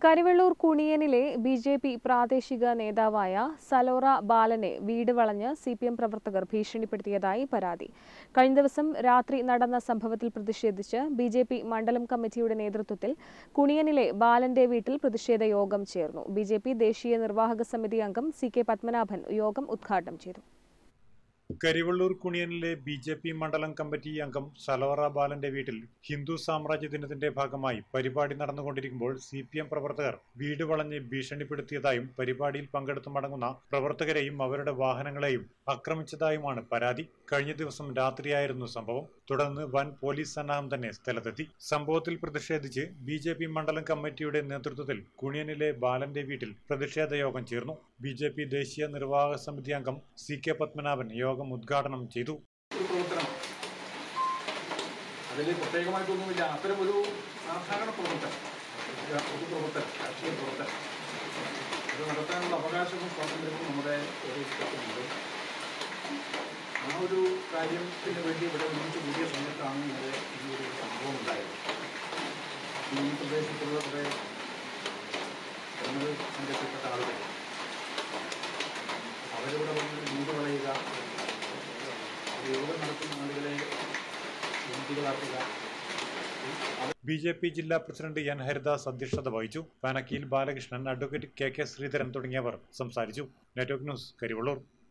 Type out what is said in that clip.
കരിവെള്ളൂർ കുണിയനിലെ ബി.ജെ.പി. പ്രാദേശിക നേതാവായ സലോറ ബാലനെ വീട് വളഞ്ഞ് സി.പി.എം. പ്രവർത്തകർ ഭീഷണിപ്പെടുത്തിയതായി പരാതി. കഴിഞ്ഞ ദിവസം രാത്രി നടന്ന സംഭവത്തിൽ പ്രതിഷേധിച്ച് ബി.ജെ.പി. മണ്ഡലം കമ്മിറ്റിയുടെ നേതൃത്വത്തിൽ കുണിയനിലെ ബാലന്റെ വീട്ടിൽ പ്രതിഷേധ യോഗം ചേർന്നു. ബി.ജെ.പി. ദേശീയ നിർവാഹക സമിതി അംഗം സി.കെ. പത്മനാഭൻ യോഗം ഉദ്ഘാടനം ചെയ്തു. കരിവെള്ളൂർ കുണിയനിലെ ബി.ജെ.പി. മണ്ഡലം കമ്മിറ്റി അംഗം സലോറ ബാലന്റെ വീട്ടിൽ ഹിന്ദു സാമ്രാജ്യ ദിനത്തിന്റെ ഭാഗമായി പരിപാടി നടന്നുകൊണ്ടിരിക്കുമ്പോൾ സി.പി.എം. പ്രവർത്തകർ വീട് വളഞ്ഞ് ഭീഷണിപ്പെടുത്തിയതായും പരിപാടിയിൽ പങ്കെടുത്തു മടങ്ങുന്ന പ്രവർത്തകരെയും അവരുടെ വാഹനങ്ങളെയും ആക്രമിച്ചതായുമാണ് പരാതി. കഴിഞ്ഞ ദിവസം രാത്രിയായിരുന്നു സംഭവം. തുടർന്ന് വൻ പോലീസ് സന്നാഹം തന്നെ സ്ഥലത്തെത്തി. സംഭവത്തിൽ പ്രതിഷേധിച്ച് ബി.ജെ.പി. മണ്ഡലം കമ്മിറ്റിയുടെ നേതൃത്വത്തിൽ കുണിയനിലെ ബാലന്റെ വീട്ടിൽ പ്രതിഷേധ യോഗം ചേർന്നു. ബി.ജെ.പി. ദേശീയ നിർവാഹക സമിതി അംഗം സി.കെ. പത്മനാഭൻ യോഗം ഉദ്ഘാടനം ചെയ്തു. അതിൽ പ്രത്യേകമായിട്ടൊന്നുമില്ല. അത്തരം ഒരു സാധാരണ പ്രവർത്തനം, രാഷ്ട്രീയ പ്രവർത്തനം അത് നടത്താനുള്ള അവകാശവും സ്വാതന്ത്ര്യവും നമ്മുടെ ഉണ്ട്. ആ ഒരു കാര്യത്തിന് വേണ്ടി ഇവിടെ ഒരുമിച്ച് കൂടിയ സമയത്താണ് ഇവിടെ ഈ ഒരു സംഭവം ഉണ്ടായത്. ഈ പ്രദേശത്തുള്ള കുറേ ജനങ്ങൾ സംഘത്തിൽപ്പെട്ട ആളുകൾ അവരിവിടെ വന്ന് വീട് കളയുക, യോഗം നടത്തുന്ന ആളുകളെ ബന്ധികളാക്കുക. ബി.ജെ.പി. ജില്ലാ പ്രസിഡന്റ് എൻ ഹരിദാസ് അധ്യക്ഷത വഹിച്ചു. പാനക്കിയിൽ ബാലകൃഷ്ണൻ, അഡ്വക്കേറ്റ് കെ.കെ. ശ്രീധരൻ തുടങ്ങിയവർ സംസാരിച്ചു. Network news, Karivellur.